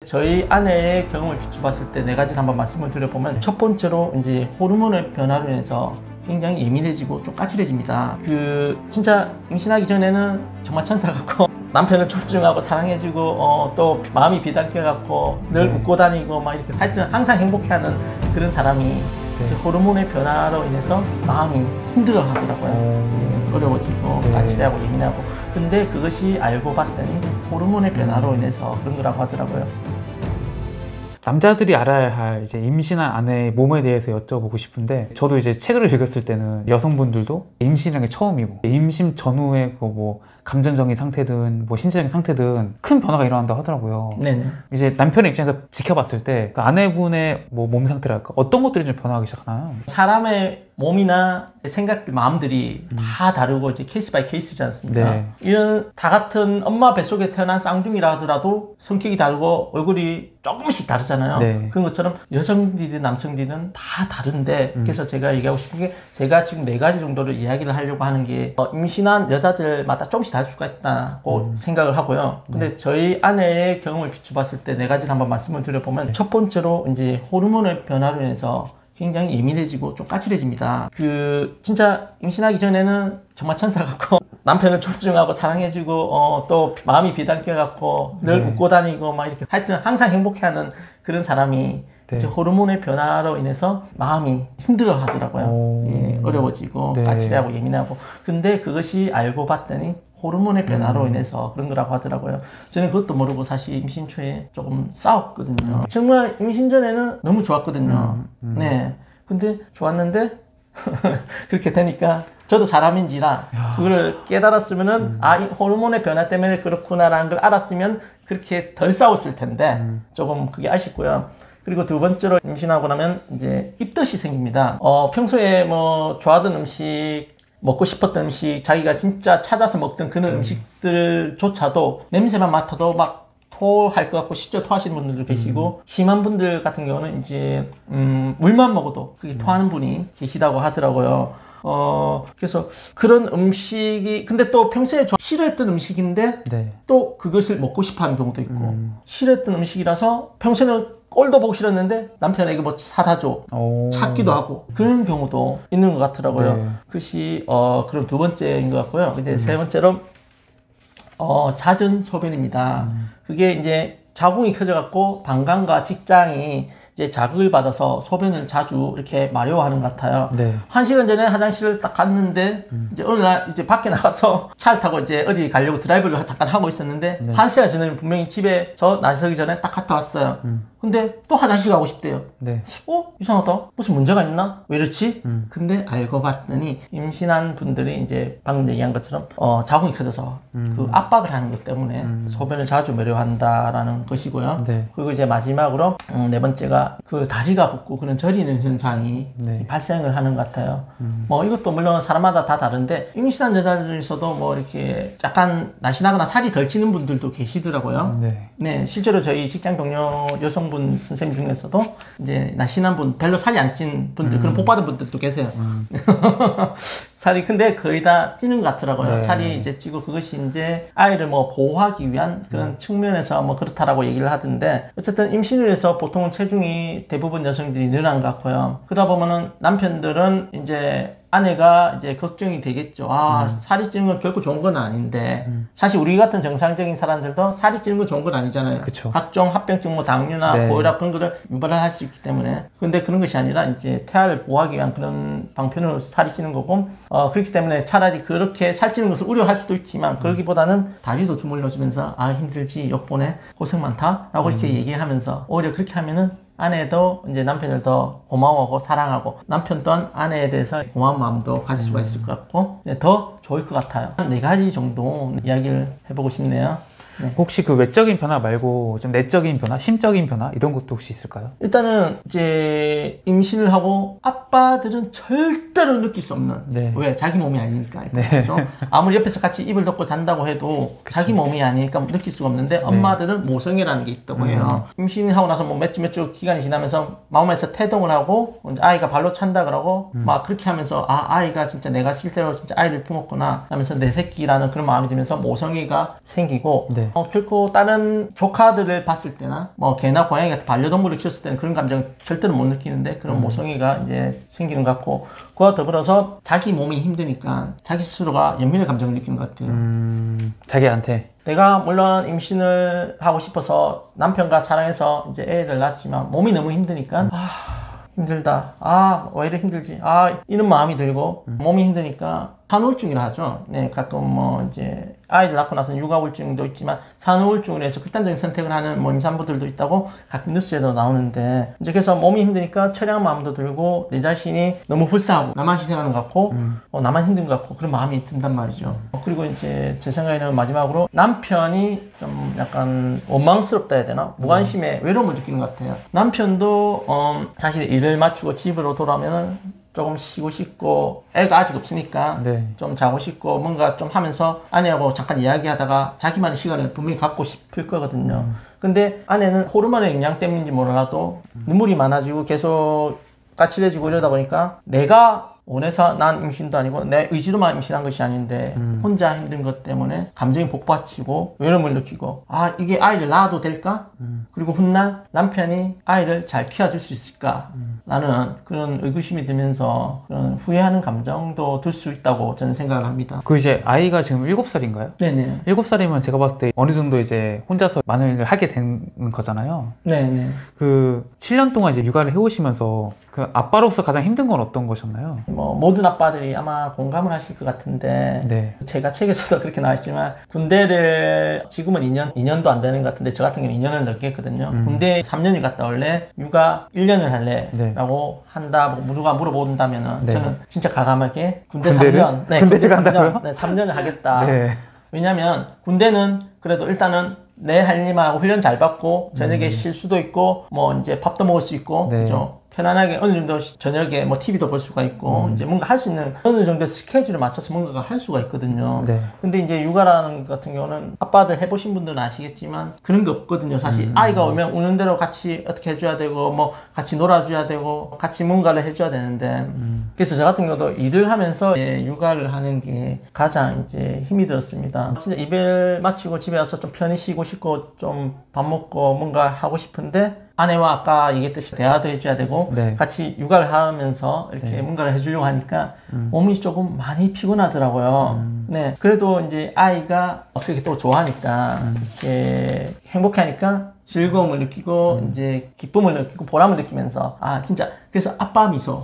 저희 아내의 경험을 비춰봤을 때 네 가지를 한번 말씀을 드려보면, 첫 번째로 이제 호르몬의 변화로 인해서 굉장히 예민해지고 좀 까칠해집니다. 진짜 임신하기 전에는 정말 천사 같고 남편을 존중하고 사랑해주고 또 마음이 비단결 같고 늘 웃고 다니고 막 이렇게 하여튼 항상 행복해하는 그런 사람이 이제 호르몬의 변화로 인해서 마음이 힘들어 하더라고요. 어려워지고 까칠하고 예민하고. 근데 그것이 알고 봤더니 호르몬의 변화로 인해서 그런 거라고 하더라고요. 남자들이 알아야 할 이제 임신한 아내의 몸에 대해서 여쭤보고 싶은데, 저도 이제 책을 읽었을 때는 여성분들도 임신한 게 처음이고 임신 전후에 뭐 감정적인 상태든 뭐 신체적인 상태든 큰 변화가 일어난다고 하더라고요. 네네. 이제 남편의 입장에서 지켜봤을 때 그 아내분의 뭐 몸 상태랄까, 어떤 것들이 좀 변화하기 시작하나요? 사람의 몸이나 생각들, 마음들이 다 다르고 이제 케이스 바이 케이스지 않습니까? 네. 이런 다 같은 엄마 뱃속에 태어난 쌍둥이라 하더라도 성격이 다르고 얼굴이 조금씩 다르잖아요. 네. 그런 것처럼 여성들이든 남성들이든 다 다른데, 그래서 제가 얘기하고 싶은 게, 제가 지금 네 가지 정도를 이야기를 하려고 하는 게 임신한 여자들마다 조금씩 다를 수가 있다고 생각을 하고요. 근데 저희 아내의 경험을 비춰봤을 때 네 가지를 한번 말씀을 드려보면, 첫 번째로 이제 호르몬의 변화로 인해서 굉장히 예민해지고 좀 까칠해집니다. 진짜 임신하기 전에는 정말 천사 같고 남편을 존중하고 사랑해주고 또 마음이 비단결 같고 늘 웃고 다니고 막 이렇게 하여튼 항상 행복해하는 그런 사람이 이제 호르몬의 변화로 인해서 마음이 힘들어 하더라고요. 예, 어려워지고 까칠하고 예민하고. 근데 그것이 알고 봤더니 호르몬의 변화로 인해서 그런 거라고 하더라고요. 저는 그것도 모르고 사실 임신 초에 조금 싸웠거든요. 정말 임신 전에는 너무 좋았거든요. 네. 근데 좋았는데 그렇게 되니까 저도 사람인지라 그걸 깨달았으면은 이 호르몬의 변화 때문에 그렇구나라는 걸 알았으면 그렇게 덜 싸웠을 텐데 조금 그게 아쉽고요. 그리고 두 번째로, 임신하고 나면 이제 입덧이 생깁니다. 평소에 뭐 좋아하던 음식, 먹고 싶었던 음식, 자기가 진짜 찾아서 먹던 그런 음식들조차도 냄새만 맡아도 막 토할 것 같고 실제 토하시는 분들도 계시고, 심한 분들 같은 경우는 이제 물만 먹어도 그게 토하는 분이 계시다고 하더라고요. 그래서 그런 음식이, 근데 또 평소에 싫어했던 음식인데 또 그것을 먹고 싶어 하는 경우도 있고, 싫어했던 음식이라서 평소에는 꼴도 보기 싫었는데 남편에게 뭐 사다 줘 찾기도 하고 그런 경우도 있는 것 같더라고요. 그것이 그럼 두 번째인 것 같고요. 이제 세 번째로 잦은 소변입니다. 그게 이제 자궁이 켜져갖고 방광과 직장이 이제 자극을 받아서 소변을 자주 이렇게 마려워하는 것 같아요. 1시간 전에 화장실을 딱 갔는데 이제 어느 날 이제 밖에 나가서 차를 타고 이제 어디 가려고 드라이브를 잠깐 하고 있었는데 1시간 전에 분명히 집에서 나서기 전에 딱 갔다 왔어요. 근데 또 화장실 가고 싶대요. 이상하다. 무슨 문제가 있나? 왜 이렇지? 근데 알고 봤더니 임신한 분들이 이제 방금 얘기한 것처럼 자궁이 켜져서 그 압박을 하는 것 때문에 소변을 자주 마려워한다라는 것이고요. 그리고 이제 마지막으로 네 번째가 그 다리가 붓고 그런 저리는 현상이 발생을 하는 것 같아요. 뭐 이것도 물론 사람마다 다 다른데, 임신한 여자들에서도 뭐 이렇게 약간 날씬하거나 살이 덜 찌는 분들도 계시더라고요. 네, 실제로 저희 직장 동료 여성분 선생님 중에서도 이제 날씬한 분, 별로 살이 안 찐 분들, 그런 복 받은 분들도 계세요. 살이 근데 거의 다 찌는 것 같더라고요. 살이 이제 찌고, 그것이 이제 아이를 뭐 보호하기 위한 그런 측면에서 뭐 그렇다라고 얘기를 하던데, 어쨌든 임신을 해서 보통은 체중이 대부분 여성들이 늘어난 것 같고요. 그러다 보면은 남편들은 이제 아내가 이제 걱정이 되겠죠. 살이 찌는 건 결코 좋은 건 아닌데, 사실 우리 같은 정상적인 사람들도 살이 찌는 건 좋은 건 아니잖아요. 각종 합병증, 뭐 당뇨나 고혈압 그런 거를 유발을 할 수 있기 때문에. 근데 그런 것이 아니라 이제 태아를 보호하기 위한 그런 방편으로 살이 찌는 거고, 그렇기 때문에 차라리 그렇게 살찌는 것을 우려할 수도 있지만, 그러기보다는 다리도 주물러주면서 힘들지, 역보네, 고생 많다 라고 이렇게 얘기하면서, 오히려 그렇게 하면은 아내도 이제 남편을 더 고마워하고 사랑하고, 남편 또한 아내에 대해서 고마운 마음도 가질 수가 있을 것 같고, 더 좋을 것 같아요. 한 4가지 정도 이야기를 해보고 싶네요. 혹시 그 외적인 변화 말고 좀 내적인 변화, 심적인 변화 이런 것도 혹시 있을까요? 일단은 이제 임신을 하고 아빠들은 절대로 느낄 수 없는, 왜? 자기 몸이 아니니까. 그렇죠? 아무리 옆에서 같이 이불 덮고 잔다고 해도 자기 몸이 아니니까 느낄 수가 없는데, 엄마들은 모성애라는 게 있다고 해요. 임신하고 나서 뭐 몇 주 기간이 지나면서 마음에서 태동을 하고, 이제 아이가 발로 찬다 그러고 막 그렇게 하면서 아이가 진짜 내가 실제로 진짜 아이를 품었구나 하면서 내 새끼라는 그런 마음이 들면서 모성애가 생기고, 결코 다른 조카들을 봤을 때나 뭐 개나 고양이 같은 반려동물을 키웠을 때는 그런 감정 절대로 못 느끼는데 그런 모성애가 이제 생기는 것 같고 그와 더불어서 자기 몸이 힘드니까 자기 스스로가 연민의 감정을 느끼는 것 같아요. 자기한테. 내가 물론 임신을 하고 싶어서 남편과 사랑해서 이제 애를 낳았지만 몸이 너무 힘드니까 힘들다. 왜 이렇게 힘들지? 이런 마음이 들고 몸이 힘드니까 산후우울증이라 하죠. 네, 가끔 뭐 이제 아이들 낳고 나서는 육아우울증도 있지만 산후우울증으로 해서 극단적인 선택을 하는 뭐 임산부들도 있다고 가끔 뉴스에도 나오는데 이제 그래서 몸이 힘드니까 처량한 마음도 들고 내 자신이 너무 불쌍하고 나만 희생하는 것 같고 나만 힘든 것 같고 그런 마음이 든단 말이죠. 그리고 이제 제 생각에는 마지막으로 남편이 좀 약간 원망스럽다 해야 되나? 무관심에 외로움을 느끼는 것 같아요. 남편도 사실 일을 마치고 집으로 돌아오면은 조금 쉬고 싶고 애가 아직 없으니까 좀 자고 싶고 뭔가 좀 하면서 아내하고 잠깐 이야기하다가 자기만의 시간을 분명히 갖고 싶을 거거든요. 근데 아내는 호르몬의 영향 때문인지 몰라도 눈물이 많아지고 계속 까칠해지고 이러다 보니까 내가 원해서 난 임신도 아니고 내 의지로만 임신한 것이 아닌데 혼자 힘든 것 때문에 감정이 복받치고 외로움을 느끼고 이게 아이를 낳아도 될까? 그리고 훗날 남편이 아이를 잘 키워줄 수 있을까? 라는 그런 의구심이 들면서 그런 후회하는 감정도 들 수 있다고 저는 생각을 합니다. 그 이제 아이가 지금 7살인가요? 네네. 7살이면 제가 봤을 때 어느 정도 이제 혼자서 많은 일을 하게 되는 거잖아요. 네네. 그 7년 동안 이제 육아를 해오시면서 그 아빠로서 가장 힘든 건 어떤 것이었나요? 뭐 모든 아빠들이 아마 공감을 하실 것 같은데 제가 책에서도 그렇게 나왔지만 군대를 지금은 2년도 안 되는 것 같은데 저 같은 경우는 2년을 넘게 했거든요. 군대 3년을 갔다 올래? 육아 1년을 할래? 라고 한다 누가 물어본다면은 저는 진짜 과감하게 군대를 3년 군대를 간다고요? 3년을 하겠다. 왜냐면 군대는 그래도 일단은 내 할 일만 하고 훈련 잘 받고 저녁에 쉴 수도 있고 뭐 이제 밥도 먹을 수 있고 그죠? 편안하게 어느 정도 저녁에 뭐 TV도 볼 수가 있고 이제 뭔가 할 수 있는 어느 정도 스케줄을 맞춰서 뭔가가 할 수가 있거든요. 근데 이제 육아라는 것 같은 경우는 아빠들 해보신 분들은 아시겠지만 그런 게 없거든요. 사실 아이가 오면 우는 대로 같이 어떻게 해줘야 되고 뭐 같이 놀아줘야 되고 같이 뭔가를 해줘야 되는데 그래서 저 같은 경우도 일을 하면서 육아를 하는 게 가장 이제 힘이 들었습니다. 진짜 이별 마치고 집에 와서 좀 편히 쉬고 싶고 좀 밥 먹고 뭔가 하고 싶은데 아내와 아까 얘기했듯이 대화도 해줘야 되고 같이 육아를 하면서 이렇게 뭔가를 해주려고 하니까 몸이 조금 많이 피곤하더라고요. 그래도 이제 아이가 그렇게 또 좋아하니까 이렇게 행복하니까 즐거움을 느끼고 이제 기쁨을 느끼고 보람을 느끼면서 진짜 그래서 아빠 미소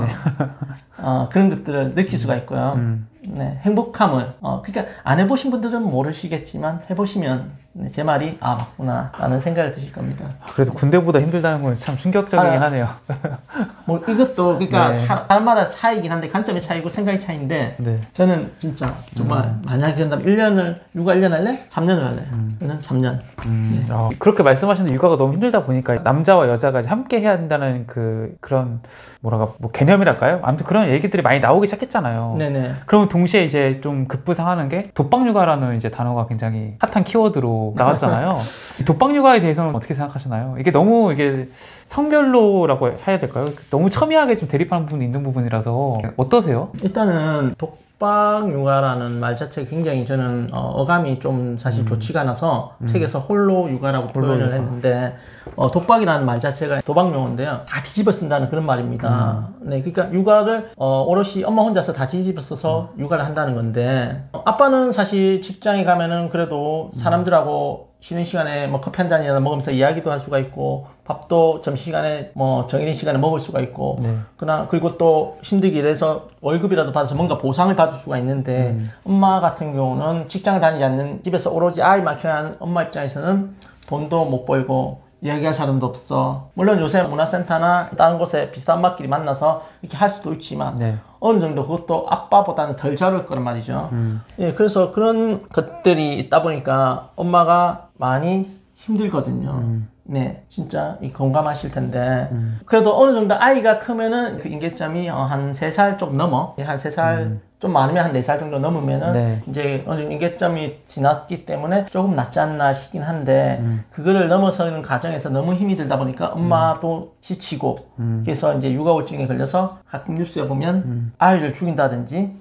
그런 것들을 느낄 수가 있고요. 행복함을 그러니까 안 해보신 분들은 모르시겠지만 해보시면 제 말이 맞구나 라는 생각을 드실 겁니다. 그래도 군대보다 힘들다는 건 참 충격적이긴 하네요. 뭐 이것도 그러니까 사람마다 차이긴 한데 관점의 차이고 생각의 차이인데 저는 진짜 정말 만약에 그런다면 1년을 육아 1년 할래? 3년을 할래. 저는 3년. 그렇게 말씀하시는데 육아가 너무 힘들다 보니까 남자와 여자가 함께 해야 한다는 그런 뭐랄까 뭐 개념이랄까요? 아무튼 그런 얘기들이 많이 나오기 시작했잖아요. 그러면 동시에 이제 좀 급부상하는 게 독박육아라는 이제 단어가 굉장히 핫한 키워드로 나왔잖아요. 독박 육아에 대해서는 어떻게 생각하시나요? 이게 너무 이게 성별로라고 해야 될까요? 너무 첨예하게 좀 대립하는 부분이 있는 부분이라서 어떠세요? 일단은 독박 육아라는 말 자체가 굉장히 저는 어감이 좀 사실 좋지가 않아서 책에서 홀로 육아라고 표현을 했는데 독박이라는 말 자체가 도박 용어인데요. 다 뒤집어 쓴다는 그런 말입니다. 그러니까 육아를 오롯이 엄마 혼자서 다 뒤집어 써서 육아를 한다는 건데 아빠는 사실 직장에 가면은 그래도 사람들하고 쉬는 시간에 뭐 커피 한 잔이나 먹으면서 이야기도 할 수가 있고 밥도 점심시간에 뭐 정해진 시간에 먹을 수가 있고 그리고 또 힘들게 일해서 월급이라도 받아서 뭔가 보상을 받을 수가 있는데 엄마 같은 경우는 직장을 다니지 않는 집에서 오로지 아이만 키워야 하는 엄마 입장에서는 돈도 못 벌고 이야기할 사람도 없어. 물론 요새 문화센터나 다른 곳에 비슷한 엄마끼리 만나서 이렇게 할 수도 있지만 어느 정도 그것도 아빠보다는 덜 잘할 거란 말이죠. 그래서 그런 것들이 있다 보니까 엄마가 많이 힘들거든요. 진짜 공감하실 텐데 그래도 어느 정도 아이가 크면은 그 임계점이 한 3살 좀 넘어 한 3살 좀 많으면 한 4살 정도 넘으면은 네. 이제 어느 정도 인계점이 지났기 때문에 조금 낫지 않나 싶긴 한데 그거를 넘어서는 과정에서 너무 힘이 들다 보니까 엄마도 지치고 그래서 이제 육아우울증에 걸려서 가끔 뉴스에 보면 아이를 죽인다든지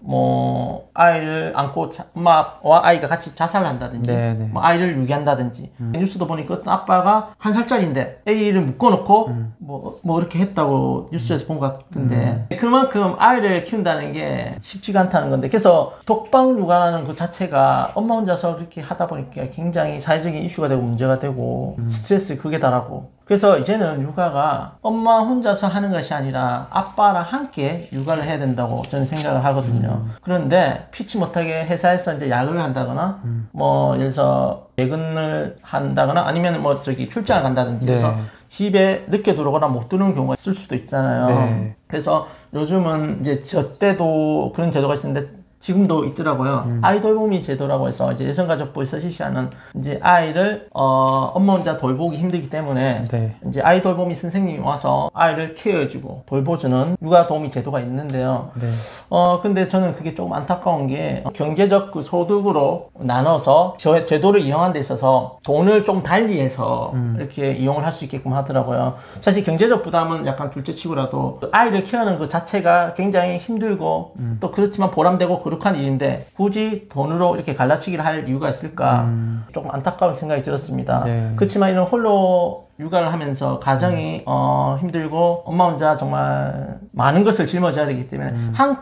뭐 아이를 안고 엄마와 아이가 같이 자살을 한다든지 네, 네. 뭐 아이를 유기한다든지 뉴스도 보니까 어떤 아빠가 1살짜리인데 애를 묶어놓고 뭐 이렇게 했다고 뉴스에서 본 것 같은데 그만큼 아이를 키운다는 게 쉽지가 않다는 건데 그래서 독방 육아라는 그 자체가 엄마 혼자서 그렇게 하다 보니까 굉장히 사회적인 이슈가 되고 문제가 되고 스트레스 극에 달하고 그래서 이제는 육아가 엄마 혼자서 하는 것이 아니라 아빠랑 함께 육아를 해야 된다고 저는 생각을 하거든요. 그런데 피치 못하게 회사에서 이제 야근을 한다거나 뭐 예를 들어서 야근을 한다거나 아니면 뭐 출장을 간다든지 네. 그래서 집에 늦게 들어오거나 못 들어오는 경우가 있을 수도 있잖아요. 네. 그래서 요즘은 이제 저 때도 그런 제도가 있었는데 지금도 있더라고요. 아이 돌보미 제도라고 해서 이제 여성가족부에서 실시하는 이제 아이를 엄마 혼자 돌보기 힘들기 때문에 네. 이제 아이 돌보미 선생님이 와서 아이를 케어해주고 돌보주는 육아 도우미 제도가 있는데요. 네. 근데 저는 그게 조금 안타까운 게 경제적 그 소득으로 나눠서 제도를 이용한 데 있어서 돈을 좀 달리해서 이렇게 이용을 할 수 있게끔 하더라고요. 사실 경제적 부담은 약간 둘째치고라도 아이를 케어하는 그 자체가 굉장히 힘들고 또 그렇지만 보람되고 거룩한 일인데 굳이 돈으로 이렇게 갈라치기를 할 이유가 있을까 조금 안타까운 생각이 들었습니다. 네. 그렇지만 이런 홀로 육아를 하면서 가정이 힘들고 엄마 혼자 정말 많은 것을 짊어져야 되기 때문에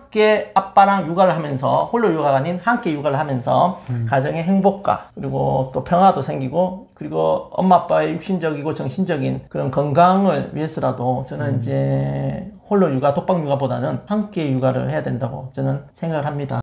함께 아빠랑 육아를 하면서 홀로 육아가 아닌 함께 육아를 하면서 가정의 행복과 그리고 또 평화도 생기고 그리고 엄마 아빠의 육신적이고 정신적인 그런 건강을 위해서라도 저는 이제 홀로 육아, 독방 육아보다는 함께 육아를 해야 된다고 저는 생각을 합니다.